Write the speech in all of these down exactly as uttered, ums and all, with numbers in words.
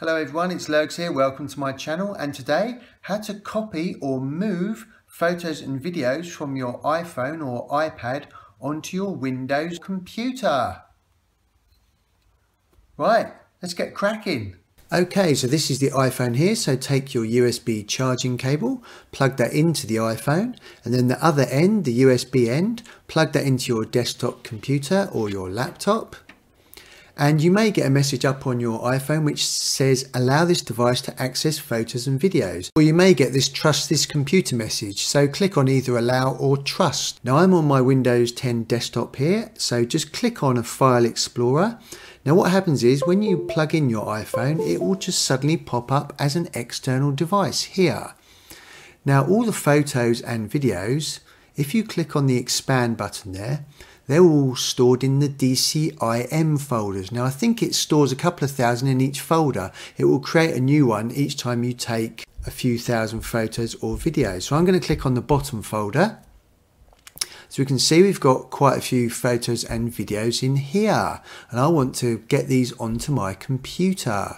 Hello everyone, it's Lurgs here. Welcome to my channel, and today how to copy or move photos and videos from your iPhone or iPad onto your Windows computer. Right, let's get cracking. Okay, so this is the iPhone here, so take your U S B charging cable, plug that into the iPhone, and then the other end, the U S B end, plug that into your desktop computer or your laptop. And you may get a message up on your iPhone which says allow this device to access photos and videos, or you may get this trust this computer message, so click on either allow or trust. Now I'm on my Windows ten desktop here, so just click on a file explorer. Now what happens is when you plug in your iPhone, it will just suddenly pop up as an external device here. Now all the photos and videos, if you click on the expand button there, they're all stored in the D C I M folders. Now I think it stores a couple of thousand in each folder. It will create a new one each time you take a few thousand photos or videos. So I'm going to click on the bottom folder. So we can see we've got quite a few photos and videos in here, and I want to get these onto my computer.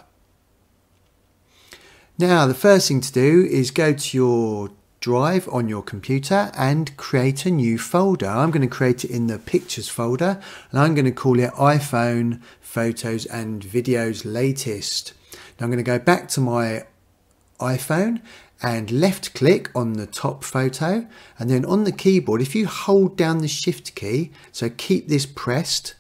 Now the first thing to do is go to your drive on your computer and create a new folder. I'm going to create it in the pictures folder, and I'm going to call it iPhone Photos and Videos Latest. Now I'm going to go back to my iPhone and left click on the top photo, and then on the keyboard, if you hold down the shift key, so keep this pressed,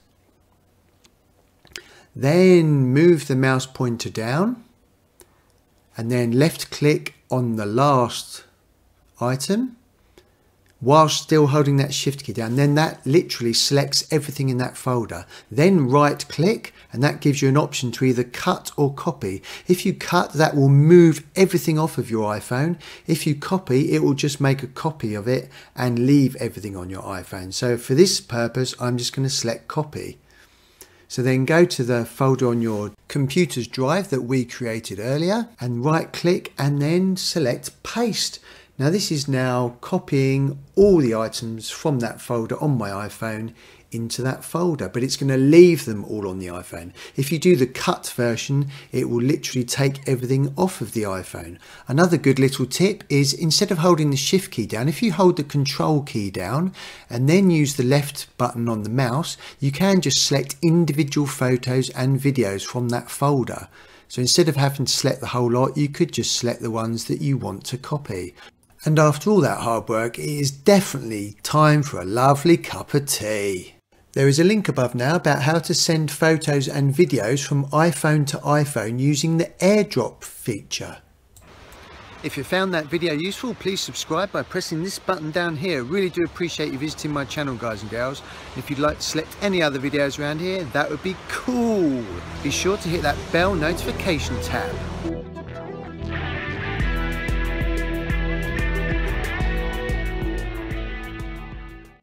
then move the mouse pointer down and then left click on the last item while still holding that shift key down. Then that literally selects everything in that folder. Then right click, and that gives you an option to either cut or copy. If you cut, that will move everything off of your iPhone. If you copy, it will just make a copy of it and leave everything on your iPhone. So for this purpose, I'm just going to select copy. So then go to the folder on your computer's drive that we created earlier and right click and then select paste. Now this is now copying all the items from that folder on my iPhone into that folder, but it's going to leave them all on the iPhone. If you do the cut version, it will literally take everything off of the iPhone. Another good little tip is instead of holding the shift key down, if you hold the control key down and then use the left button on the mouse, you can just select individual photos and videos from that folder. So instead of having to select the whole lot, you could just select the ones that you want to copy. And after all that hard work, it is definitely time for a lovely cup of tea. There is a link above now about how to send photos and videos from iPhone to iPhone using the AirDrop feature. If you found that video useful, please subscribe by pressing this button down here. Really do appreciate you visiting my channel, guys and girls. And if you'd like to select any other videos around here, that would be cool. Be sure to hit that bell notification tab.